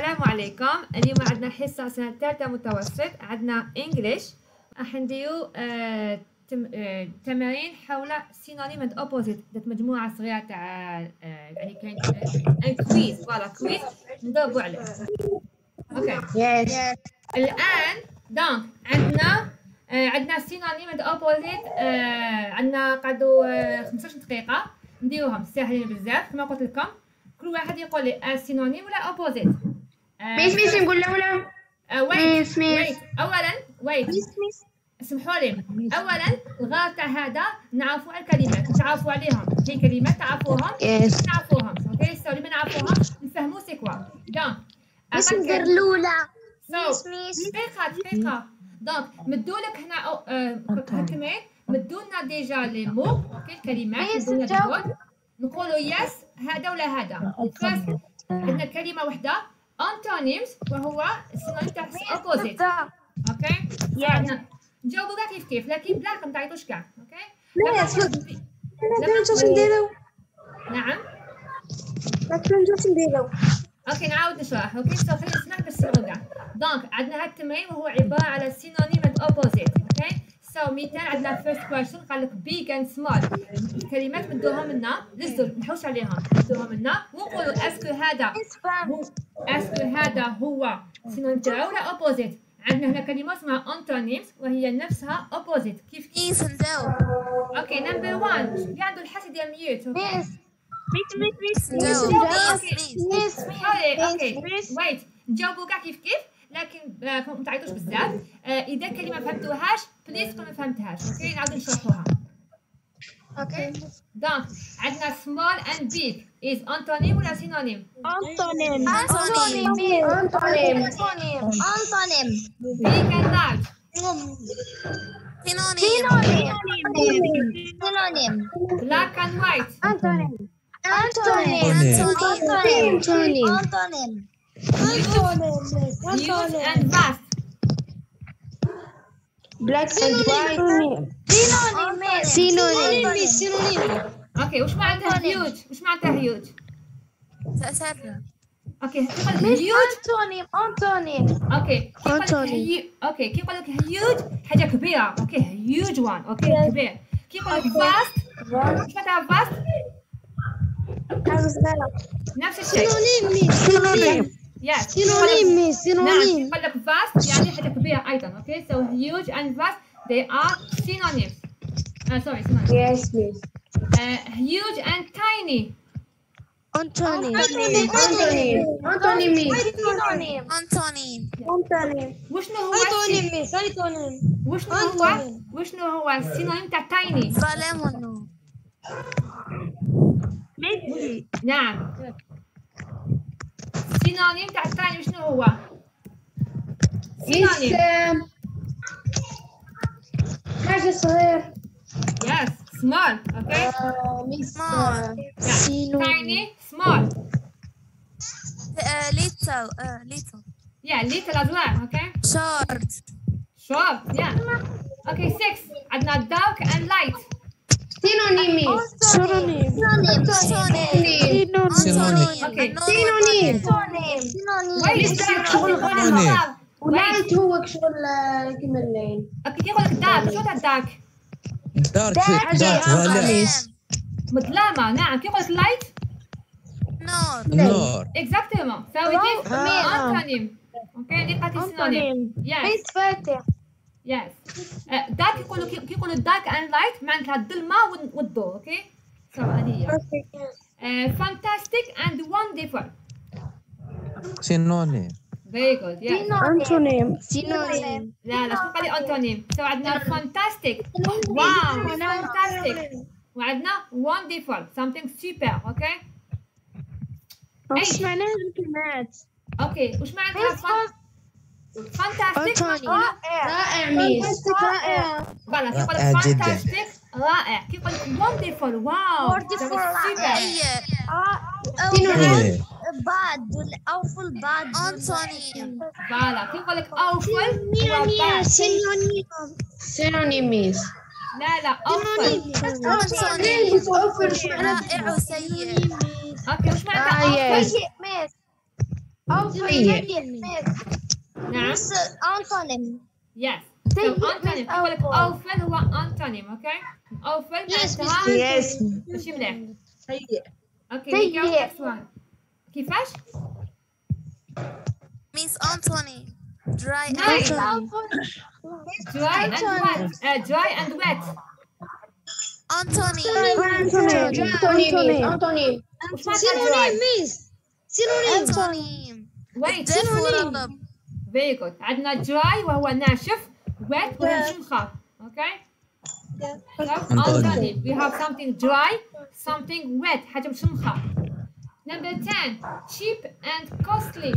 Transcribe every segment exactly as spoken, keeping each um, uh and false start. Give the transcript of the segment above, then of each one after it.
السلام عليكم. اليوم عندنا حصة سنة الثالثة متوسط، عندنا انجليش. راح نديرو آه تم آه تمارين حول سينونيم اند اوبوزيت. درت مجموعة صغيرة تاع آه يعني كاين ان كويز، فوالا كويز ندربو عليه. اوكي Yes. الآن دونك عندنا آه عندنا سينونيم اند اوبوزيت، آه عندنا قعدو آه خمسطاش دقيقة نديروهم ساهلين بزاف. كما قلت لكم كل واحد يقول لي سينونيم ولا اوبوزيت. ميس ميس نقول له ولا ويت ميس ميس ويت اولا ويت ميس ميس اسمحوا لي. اولا الغرض تاع هذا نعرفوا الكلمات، نتعرفوا عليهم. هي كلمات تعرفوهم Yes. نعرفوهم. اوكي سو اللي ما نعرفوهم نفهموا سي كوا. دونك ميس ندير الأولى. سو ميس ميس دقيقة دقيقة. دونك مدولك هنا التمرين، مدولنا ديجا لي مو، اوكي الكلمات ميس مدولنا نجاوب. الدول. نقولوا يس هذا ولا هذا. فاست عندنا كلمة واحدة antonyms وهو السينونيم تاع opposite. اوكي عندنا نجاوبوا كاع كيف كيف، لكن بلا ما تعيطوش كاع. اوكي لا لما يا نقول- لا لما نجوش نقول- نديرو نعم لا نجوش نديرو اوكي نعاود نشرح. اوكي سو خلينا نسمع باش تسمعوا كاع. دونك عندنا هذا التمرين وهو عباره على سينونيم اند اوبوزيت. اوكي سو مثال عندنا فيرست كويشن قال لك بيج اند سمول. الكلمات مدوها منا للزول، نحوس عليهم مدوها منا ونقولوا اسكو هذا هو اسكو هذا هو سينونيم تاعو ولا اوبوزيت. عندنا هنا كلمه اسمها antonyms وهي نفسها اوبوزيت. كيف كيف ميس نجاوب. اوكي نمبر واحد اللي عنده الحاسه ديال ميوت. اوكي ميس ميس ميس ميس نجاوب. أوكي. ميس ميس اوكي اوكي ميس ويت نجاوبوا كاع كيف كيف، لكن آه ما تعيطوش بزاف. آه اذا كلمه فهمتوهاش بليز تقولوا ما فهمتهاش. اوكي نعاودو نشرحوها. اوكي دونك عندنا small and big is antonym ولا synonym؟ أنطونيم أنطونيم. أنطونيم أنطونيم big and large سينونيم. سينونيم black and white أنطونيم أنطونيم أنطونيم. أنطونيم أنطونيم huge and vast Black and white سينونيم سينونيم سينونيم اوكي وش معناتها huge؟ وش معناتها huge؟ سأسرع. اوكي كي يقول لك huge أنطونيم أنطونيم اوكي كي يقول لك Antonym. هي- اوكي كي يقول لك huge حاجه كبيره. اوكي huge one. اوكي كبير. كي يقول لك vast وش معناتها vast؟ نفس الشيء. سينونيم Yes. سينونيم نعم سينونيم يقول لك vast يعني حاجة كبيرة أيضا. أوكي so huge and vast they are synonyms. آه sorry synonyms. Yes miss uh, huge and tiny. أنطونيم أنطونيم أنطونيم سينونيم أنطونيم. أنطونيم وشنو هو أنطونيم ميس أنطونيم وشنو هو وشنو هو السينونيم تاع tiny؟ ظلام والنور. ميسي نعم السينونيم تاع tiny وشنو هو؟ ميس synonym. حاجة صغير Yes small. Okay ميس Small. tiny small. آه، ليتل. آه، ليتل. Yeah little as well. Okay شورت. short. Yeah okay six عندنا dark and light. سينونيم سينونيم سينونيم أنطونيم. أوكي. سينونيم وين شغل الغرض؟ ولايت هو شغل كيما الليل اوكي كي يقول لك دارك شو تاع دارك؟ دارك دارك ظلام مظلمة. نعم كي يقول لك لايت نور. النور اكزاكتومون سو كيف آه. انتونيم. اوكي اللي قاتل سينونيم. يس بيت فاتح يس دارك يقولوا كي يقولوا دارك اند لايت معناتها الظلمة والضوء. اوكي سو هذه هي. فانتاستيك اند وندرفول. سينونيم فيري جود. يس أنطونيم سينونيم لا لا شو قال لي انتونيم؟ سو عندنا فانتاستيك واو فانتاستيك وعندنا wonderful something super. اوكي ايش معناها الكلمات؟ اوكي وش معناتها فانتاستيك؟ رائع ميس رائع فوالا كي يقول رائع لك جداً. فانتاستيك رائع. كي يقول لك wonderful واو سوبر. هي سينونيم بعد والأوفل بعد. أنطونيم. فوالا كي يقول لك awful هو bad. سينونيم سينونيم ميس لا لا awful. أنطونيم. أوفر شو معناها؟ رائع وسيء. اوكي وش آه، معناتها awful؟ ميس نعم. أنتونيم. يس. So أنتونيم أقول لك أوفل هو أنتونيم، أوكي؟ أوفل معناتها ماشي مليح. سيء. أوكي سيء. كيفاش؟ Miss Anthony. Dry and Nice. Dry and Anthony. wet. Uh, dry and wet. Anthony. Anthony. Anthony. وش معناتها dry؟ Anthony. Wait. Synonym. Very good. عندنا dry وهو ناشف، wet وهو مشمخر. Okay? So Anthony. We have something dry, something wet. حاجة مشمخر. Number ten. Cheap and costly.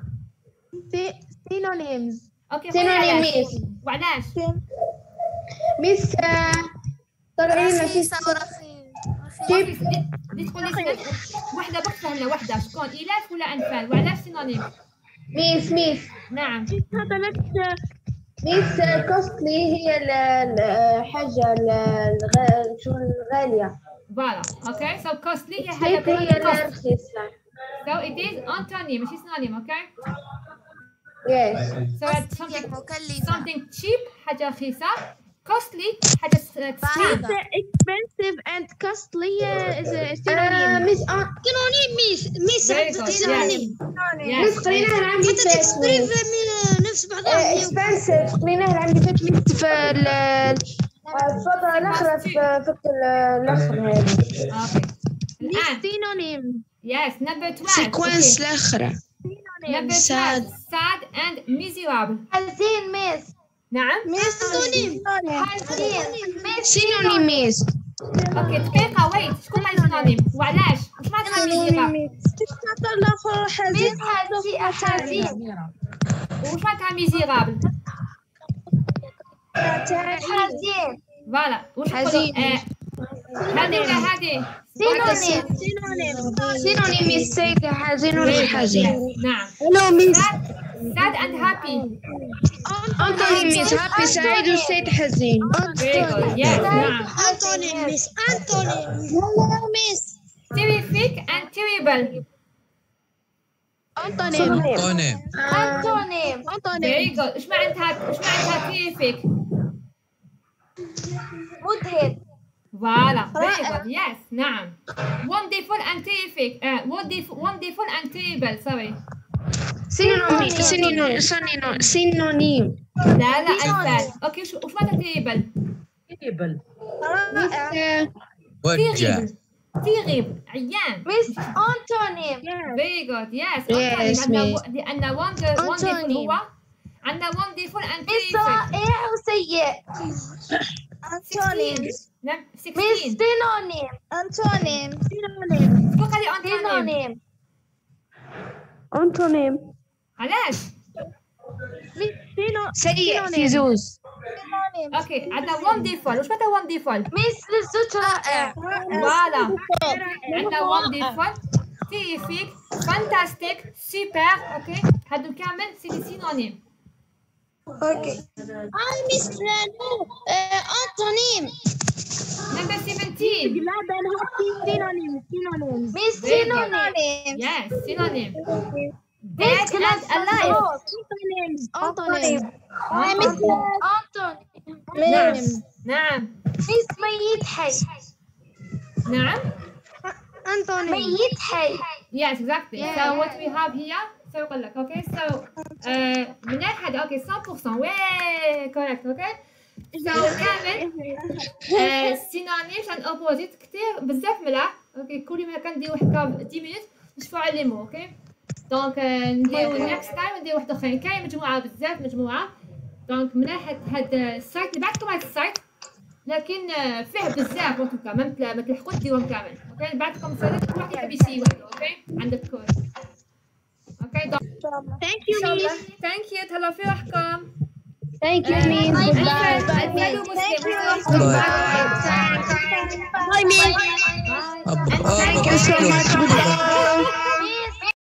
Synonyms. Okay. Synonyms. وعلاش؟ ميس طلعي لنا شي رخيصة ورخيص. اللي تقول لي وحده بس فهمنا وحده شكون إلاف ولا أنفال وعلاش سينونيم؟ ميس ميس نعم. هذا لك ميس كوستلي هي الحاجة شو الغالية. فوالا اوكي سو كوستلي هي cheap حاجه هي كوست الرخيصة. سو ات از انتونيم ماشي سينونيم اوكي Yes. سو something مكلفة. something cheap حاجه رخيصه costly حاجه expensive. Expensive and costly is a synonym. ميس synonym ميس ميس synonym. ميس قريناها العام اللي فات. نفس بعضها. expensive قريناها العام اللي فات ميس في الفترة الأخرى في في الأخر هذه. اوكي الان synonym. yes number twelve sequence الأخرى. number twelve sad and miserable. حزين ميس. نعم synonym. حزين ميس synonym ميس. اوكي دقيقه ويت شكون ما سينونيم وعلاش واش معناتها ميزيرابل تفكر لا حزين حزين واش معناتها ميزيرابل حزين فوالا واش نقولوا هذه ولا هذه سينونيم سينونيم سينونيم السيد حزين ولا حزين. نعم هلو ميس sad and happy. أنتوني ميس هابي سعيد والسيد حزين. very good yes نعم أنتوني ميس أنتوني هلو ميس terrific and terrible. أنتوني أنتوني أنتوني أنتوني very good واش معناتها واش معناتها terrific مذهل. فوالا very good yes نعم wonderful and terrific uh, wonderful wonderful and terrible sorry سينونيم سينونيم سينونيم سينونيم. لا لا ألفان اوكي وش وش معناتها terrible تيبل رائع. وجع terrible عيان. ميس أنتونيم. very good yes Yes, عندنا miss. لأن wonder wonderful هو عندنا wonderful and ميس terrific. رائع وسيء. أنتونيم نعم ميس ستاشر سينونيم. أنتونيم سينونيم شكون قال لي أنتونيم سينونيم. أنتونيم. علاش؟ سيء في زوز. اوكي عندنا wonderful واش معناتها wonderful؟ ميس للزوج رائع. فوالا عندنا wonderful terrific fantastic super اوكي هادو كامل سي دي سينونيم. اوكي. اي ميس نو أنتونيم. number seventeen سينونيم سينونيم. ميس سينونيم. yes synonym dead and alive. أنتونيم. اي ميس أنتونيم. نعم نعم ميس ميت حي. نعم أنتونيم. ميت حي. yes exactly so what we have here so يقول لك اوكي so آه، من هذا اوكي مية بالمية وي correct اوكي so كامل synonyms and opposites كثير بزاف ملاح اوكي كل ما كنديرو هكا عشرة مينوت نشوفو على لي مو اوكي دونك نديرو next time نديرو واحد اخرين كاين مجموعه بزاف مجموعه دونك من هاد هاد السايت اللي بعثتكم هاد السايت لكن فيه بزاف وكا ما تلحقوش ديروهم كامل اوكي بعثكم سايت كل واحد يحب يسي وحده اوكي عندك كود اوكي دونك Thank you ميس. ثانك يو تهلاو في روحكم. Thank you ميس. Thank Bye miss. you so much. Goodbye.